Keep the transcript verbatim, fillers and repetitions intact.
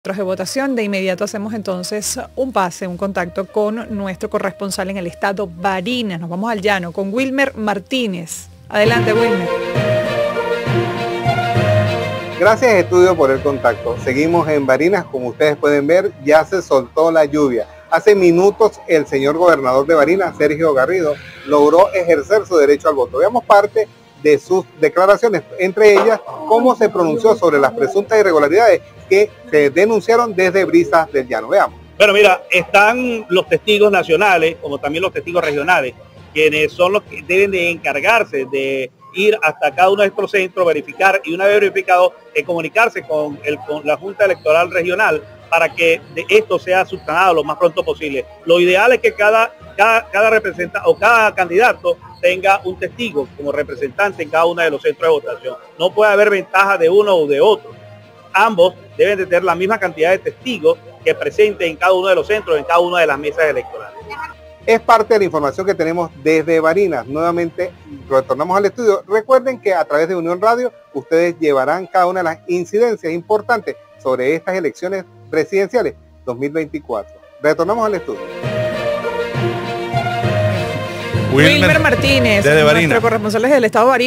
De votación. De inmediato hacemos entonces un pase, un contacto con nuestro corresponsal en el estado Barinas. Nos vamos al llano con Wilmer Martínez. Adelante, Wilmer. Gracias, Estudio, por el contacto. Seguimos en Barinas. Como ustedes pueden ver, ya se soltó la lluvia. Hace minutos el señor gobernador de Barinas, Sergio Garrido, logró ejercer su derecho al voto. Veamos parte de sus declaraciones, entre ellas cómo se pronunció sobre las presuntas irregularidades que se denunciaron desde Brisas del Llano. Veamos. Bueno, mira, están los testigos nacionales, como también los testigos regionales, quienes son los que deben de encargarse de ir hasta cada uno de estos centros, verificar y una vez verificado, eh, comunicarse con, el, con la Junta Electoral Regional para que de esto sea subsanado lo más pronto posible. Lo ideal es que cada, cada, cada representante o cada candidato tenga un testigo como representante en cada uno de los centros de votación. No puede haber ventaja de uno o de otro. Ambos deben de tener la misma cantidad de testigos que presenten en cada uno de los centros, en cada una de las mesas electorales. Es parte de la información que tenemos desde Barinas. Nuevamente retornamos al estudio. Recuerden que a través de Unión Radio ustedes llevarán cada una de las incidencias importantes sobre estas elecciones presidenciales dos mil veinticuatro. Retornamos al estudio. Wilmer, Wilmer Martínez, nuestro corresponsal del estado Barinas.